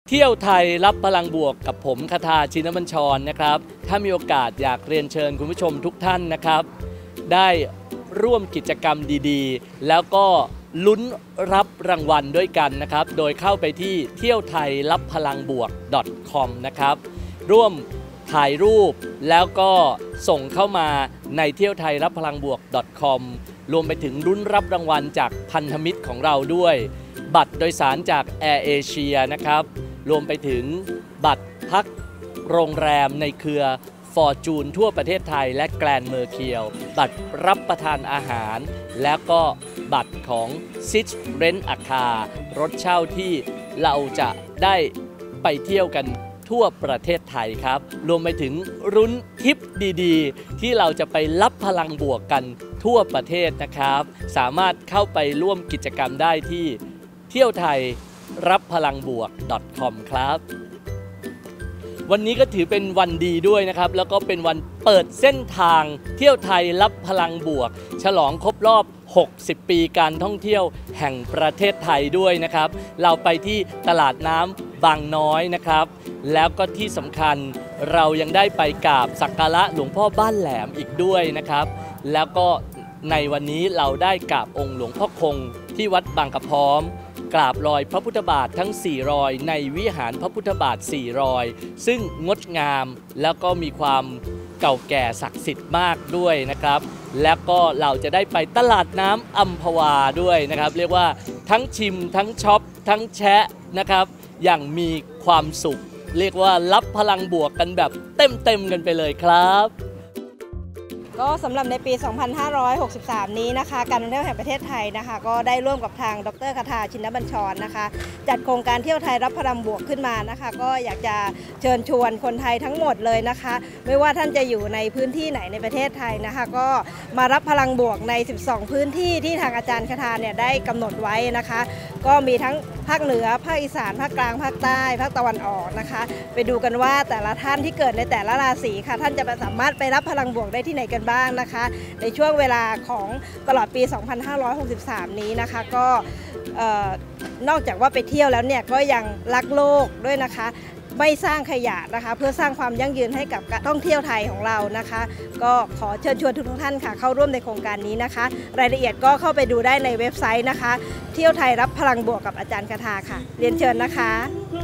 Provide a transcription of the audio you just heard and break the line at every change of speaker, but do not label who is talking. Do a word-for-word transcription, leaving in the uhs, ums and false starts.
เที่ยวไทยรับพลังบวกกับผมคทาชินบัญชรนะครับถ้ามีโอกาสอยากเรียนเชิญคุณผู้ชมทุกท่านนะครับได้ร่วมกิจกรรมดีๆแล้วก็ลุ้นรับรางวัลด้วยกันนะครับโดยเข้าไปที่เที่ยวไทยรับพลังบวก .com นะครับร่วมถ่ายรูปแล้วก็ส่งเข้ามาในเที่ยวไทยรับพลังบวก .com รวมไปถึงลุ้นรับรางวัลจากพันธมิตรของเราด้วยบัตรโดยสารจาก Air Asia นะครับรวมไปถึงบัตรพักโรงแรมในเครือฟอร์จูนทั่วประเทศไทยและแกรนด์เมอร์เคียวบัตรรับประทานอาหารแล้วก็บัตรของซิชเรนต์อาคารถเช่าที่เราจะได้ไปเที่ยวกันทั่วประเทศไทยครับรวมไปถึงรุ้นทิปดีๆที่เราจะไปรับพลังบวกกันทั่วประเทศนะครับสามารถเข้าไปร่วมกิจกรรมได้ที่เที่ยวไทยรับพลังบวก .com ครับวันนี้ก็ถือเป็นวันดีด้วยนะครับแล้วก็เป็นวันเปิดเส้นทางเที่ยวไทยรับพลังบวกฉลองครบรอบหกสิบปีการท่องเที่ยวแห่งประเทศไทยด้วยนะครับเราไปที่ตลาดน้ำบางน้อยนะครับแล้วก็ที่สำคัญเรายังได้ไปกราบสักการะหลวงพ่อบ้านแหลมอีกด้วยนะครับแล้วก็ในวันนี้เราได้กราบองค์หลวงพ่อคงที่วัดบางกระพร้อมกราบรอยพระพุทธบาททั้งสี่รอยในวิหารพระพุทธบาทสี่รอยซึ่งงดงามแล้วก็มีความเก่าแก่ศักดิ์สิทธิ์มากด้วยนะครับแล้วก็เราจะได้ไปตลาดน้ำอัมพวาด้วยนะครับเรียกว่าทั้งชิมทั้งช็อปทั้งแชะนะครับอย่างมีความสุขเรียกว่ารับพลังบวกกันแบบเต็มๆกันไปเลยครับ
ก็สำหรับในปี สองพันห้าร้อยหกสิบสาม นี้นะคะการท่องเที่ยวแห่งประเทศไทยนะคะก็ได้ร่วมกับทางดร.คทาชินบัญชรนะคะจัดโครงการเที่ยวไทยรับพลังบวกขึ้นมานะคะก็อยากจะเชิญชวนคนไทยทั้งหมดเลยนะคะไม่ว่าท่านจะอยู่ในพื้นที่ไหนในประเทศไทยนะคะก็มารับพลังบวกในสิบสองพื้นที่ที่ทางอาจารย์คทาเนี่ยได้กำหนดไว้นะคะก็มีทั้งภาคเหนือภาคอีสานภาคกลางภาคใต้ภาคตะวันออกนะคะไปดูกันว่าแต่ละท่านที่เกิดในแต่ละราศีค่ะท่านจะสามารถไปรับพลังบวกได้ที่ไหนกันบ้างนะคะในช่วงเวลาของตลอดปี สองพันห้าร้อยหกสิบสาม นี้นะคะก็นอกจากว่าไปเที่ยวแล้วเนี่ยก็ยังรักโลกด้วยนะคะไม่สร้างขยะนะคะเพื่อสร้างความยั่งยืนให้กับการท่องเที่ยวไทยของเรานะคะก็ขอเชิญชวนทุกท่านค่ะเข้าร่วมในโครงการนี้นะคะรายละเอียดก็เข้าไปดูได้ในเว็บไซต์นะคะเที่ยวไทยรับพลังบวกกับอาจารย์คทาค่ะเรียนเชิญนะคะ